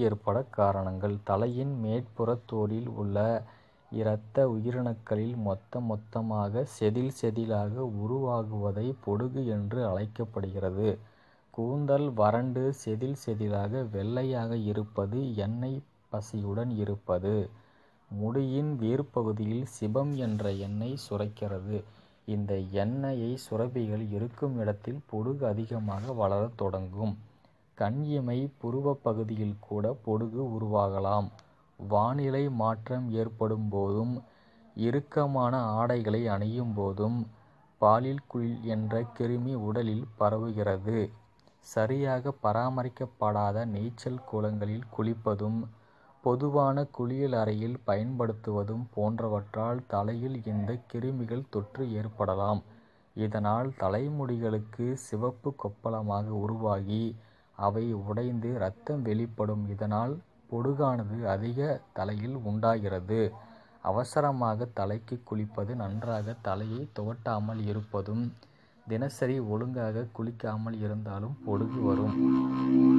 ஏற்பட காரணங்கள். தலையின் மேற்புற தோலில் உள்ள இரத்த உயிரணுக்களில் மொத்தமாக செதிலாக உருவாகுவதை பொடுகு என்று அழைக்கப்படுகிறது. கூந்தல் வறண்டு செதிலாக வெள்ளையாக இருப்பது, எண்ணெய் பசையுடன் இருப்பது. முடியின் வேர்ப்பகுதியில் சிபம் என்ற எண்ணெய் சுரக்கிறது. இந்த எண்ணெயை சுரப்பிகள் இருக்கும் இடத்தில் பொடுகு அதிகமாக வளரத் தொடங்கும். கண் இமை, புருவ பகுதியில் கூட பொடுகு உருவாகலாம். வானிலை மாற்றம் ஏற்படும் போதும், இறுக்கமான ஆடைகளை அணியும் போதும் பாலில்குயில் என்ற கிருமி உடலில் பரவுகிறது. சரியாக பராமரிக்கப்படாத நீச்சல் குளங்களில் குளிப்பதும், பொதுவான குளியல் அறையில் பயன்படுத்துவதும் போன்றவற்றால் தலையில் இந்த கிருமிகள் தொற்று ஏற்படலாம். இதனால் தலைமுடிகளுக்கு சிவப்பு கொப்பளமாக உருவாகி அவை உடைந்து இரத்தம் வெளிப்படும். இதனால் பொடுகானது அதிக தலையில் உண்டாகிறது. அவசரமாக தலைக்கு குளிப்பது, நன்றாக தலையை துவட்டாமல் இருப்பதும், தினசரி ஒழுங்காக குளிக்காமல் இருந்தாலும் பொடுகு வரும்.